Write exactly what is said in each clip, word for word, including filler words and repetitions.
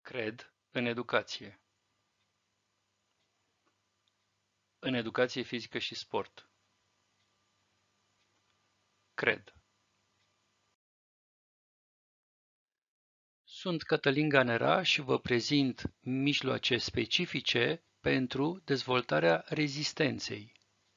Cred în educație. În educație fizică și sport. Cred. Sunt Cătălin Ganera și vă prezint mijloace specifice pentru dezvoltarea rezistenței.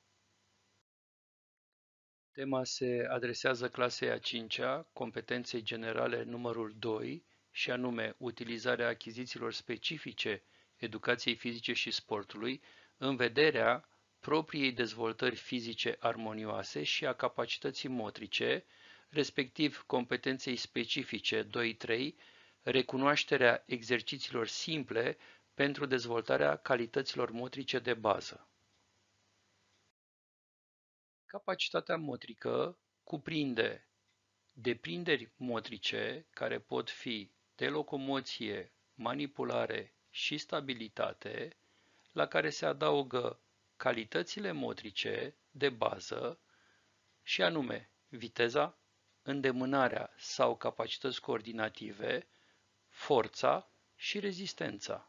Tema se adresează clasei a cincea, competenței generale numărul doi, și anume utilizarea achizițiilor specifice educației fizice și sportului în vederea propriei dezvoltări fizice armonioase și a capacității motrice, respectiv competenței specifice doi trei, recunoașterea exercițiilor simple pentru dezvoltarea calităților motrice de bază. Capacitatea motrică cuprinde deprinderi motrice care pot fi de locomoție, manipulare și stabilitate, la care se adaugă calitățile motrice de bază și anume viteza, îndemânarea sau capacități coordinative, forța și rezistența.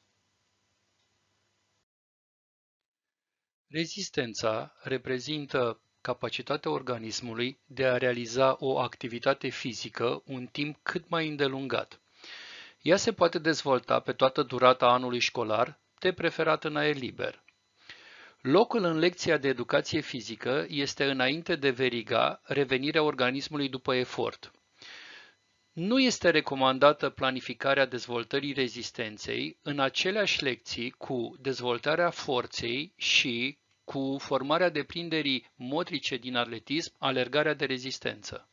Rezistența reprezintă capacitatea organismului de a realiza o activitate fizică un timp cât mai îndelungat. Ea se poate dezvolta pe toată durata anului școlar, de preferat în aer liber. Locul în lecția de educație fizică este înainte de veriga revenirea organismului după efort. Nu este recomandată planificarea dezvoltării rezistenței în aceleași lecții cu dezvoltarea forței și cu formarea deprinderii motrice din atletism, alergarea de rezistență.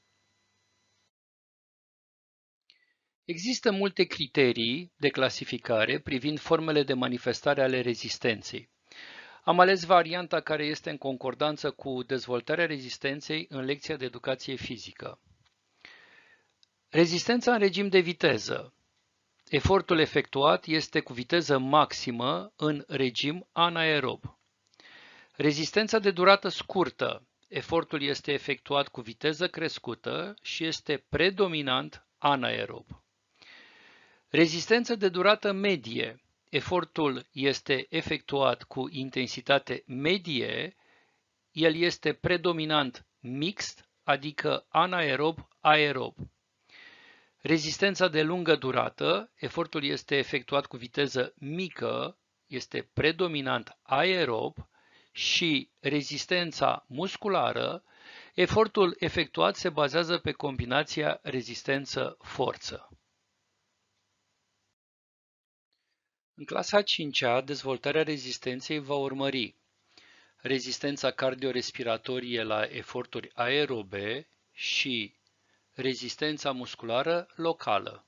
Există multe criterii de clasificare privind formele de manifestare ale rezistenței. Am ales varianta care este în concordanță cu dezvoltarea rezistenței în lecția de educație fizică. Rezistența în regim de viteză. Efortul efectuat este cu viteză maximă în regim anaerob. Rezistența de durată scurtă. Efortul este efectuat cu viteză crescută și este predominant anaerob. Rezistență de durată medie. Efortul este efectuat cu intensitate medie, el este predominant mixt, adică anaerob-aerob. Rezistența de lungă durată, efortul este efectuat cu viteză mică, este predominant aerob, și rezistența musculară, efortul efectuat se bazează pe combinația rezistență-forță. În clasa a cincea, dezvoltarea rezistenței va urmări rezistența cardiorespiratorie la eforturi aerobe și rezistența musculară locală.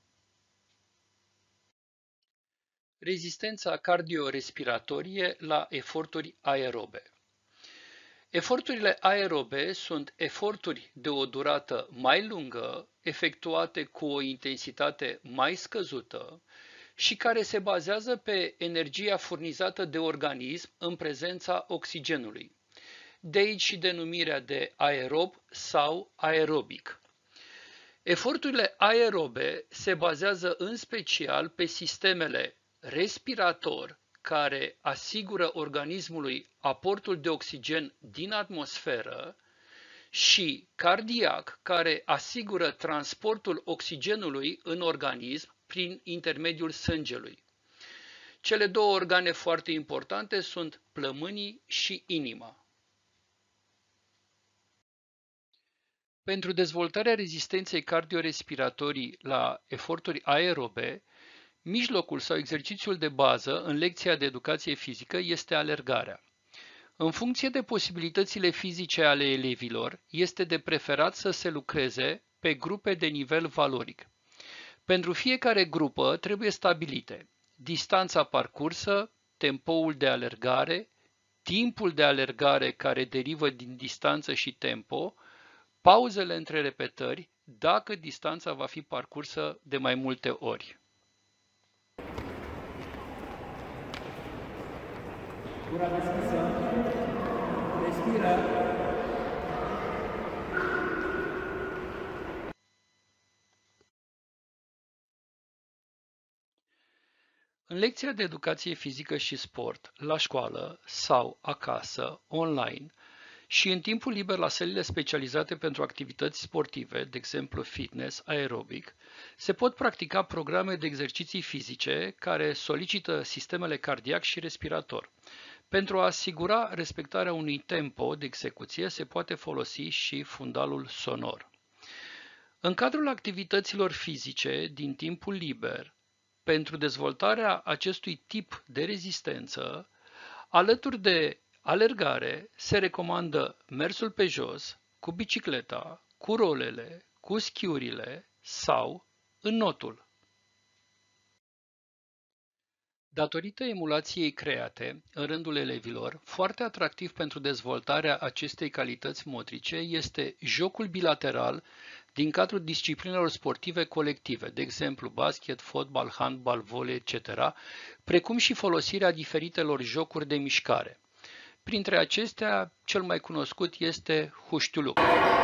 Rezistența cardiorespiratorie la eforturi aerobe. Eforturile aerobe sunt eforturi de o durată mai lungă, efectuate cu o intensitate mai scăzută și care se bazează pe energia furnizată de organism în prezența oxigenului. De aici și denumirea de aerob sau aerobic. Eforturile aerobe se bazează în special pe sistemele respirator, care asigură organismului aportul de oxigen din atmosferă, și cardiac, care asigură transportul oxigenului în organism prin intermediul sângelui. Cele două organe foarte importante sunt plămânii și inima. Pentru dezvoltarea rezistenței cardiorespiratorii la eforturi aerobe, mijlocul sau exercițiul de bază în lecția de educație fizică este alergarea. În funcție de posibilitățile fizice ale elevilor, este de preferat să se lucreze pe grupe de nivel valoric. Pentru fiecare grupă trebuie stabilite distanța parcursă, tempoul de alergare, timpul de alergare care derivă din distanță și tempo, pauzele între repetări, dacă distanța va fi parcursă de mai multe ori. Gura deschisă. Respiră. În lecția de educație fizică și sport, la școală sau acasă, online, și în timpul liber la sălile specializate pentru activități sportive, de exemplu fitness, aerobic, se pot practica programe de exerciții fizice care solicită sistemele cardiac și respirator. Pentru a asigura respectarea unui tempo de execuție se poate folosi și fundalul sonor. În cadrul activităților fizice din timpul liber, pentru dezvoltarea acestui tip de rezistență, alături de alergare, se recomandă mersul pe jos, cu bicicleta, cu rolele, cu schiurile sau înnotul. Datorită emulației create în rândul elevilor, foarte atractiv pentru dezvoltarea acestei calități motrice este jocul bilateral din cadrul disciplinelor sportive colective, de exemplu basket, fotbal, handbal, volei, et cetera, precum și folosirea diferitelor jocuri de mișcare. Printre acestea, cel mai cunoscut este huștiuluc.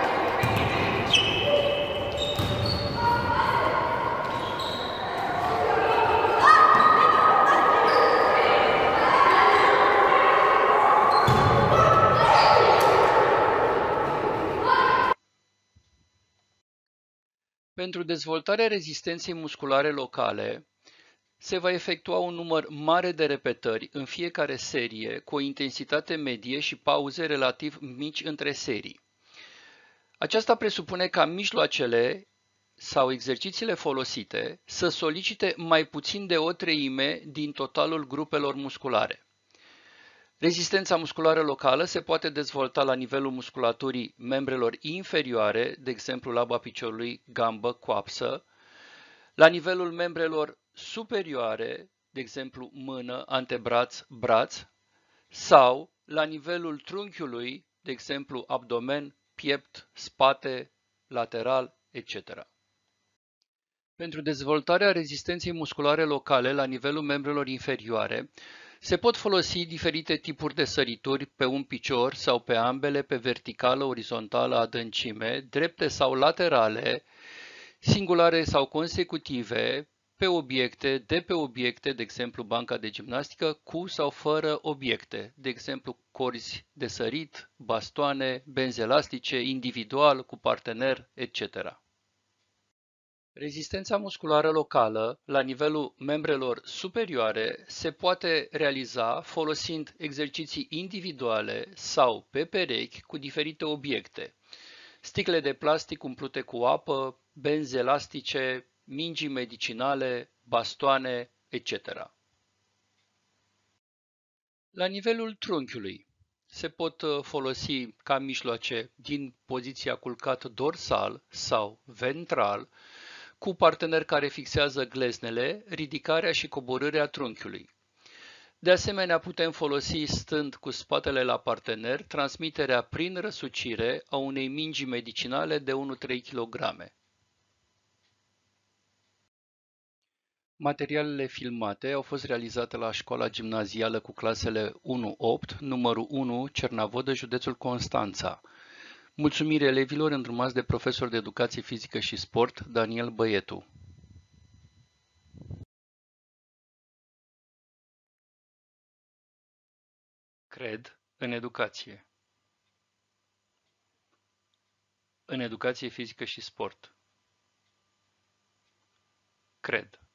Pentru dezvoltarea rezistenței musculare locale, se va efectua un număr mare de repetări în fiecare serie, cu o intensitate medie și pauze relativ mici între serii. Aceasta presupune ca mijloacele sau exercițiile folosite să solicite mai puțin de o treime din totalul grupelor musculare. Rezistența musculară locală se poate dezvolta la nivelul musculaturii membrelor inferioare, de exemplu laba piciorului, gambă, coapsă, la nivelul membrelor superioare, de exemplu mână, antebraț, braț, sau la nivelul trunchiului, de exemplu abdomen, piept, spate, lateral, et cetera. Pentru dezvoltarea rezistenței musculare locale la nivelul membrelor inferioare, se pot folosi diferite tipuri de sărituri pe un picior sau pe ambele, pe verticală, orizontală, adâncime, drepte sau laterale, singulare sau consecutive, pe obiecte, de pe obiecte, de exemplu banca de gimnastică, cu sau fără obiecte, de exemplu corzi de sărit, bastoane, benzi elastice, individual, cu partener, et cetera. Rezistența musculară locală la nivelul membrelor superioare se poate realiza folosind exerciții individuale sau pe perechi cu diferite obiecte, sticle de plastic umplute cu apă, benzi elastice, mingi medicinale, bastoane, et cetera. La nivelul trunchiului se pot folosi ca mijloace din poziția culcat dorsal sau ventral, cu partener care fixează gleznele, ridicarea și coborârea trunchiului. De asemenea, putem folosi stând cu spatele la partener transmiterea prin răsucire a unei mingi medicinale de unu trei kilograme. Materialele filmate au fost realizate la școala gimnazială cu clasele unu opt, numărul unu, Cernavodă, județul Constanța. Mulțumiri elevilor îndrumați de profesor de educație fizică și sport, Daniel Băietu. Cred în educație. În educație fizică și sport. Cred.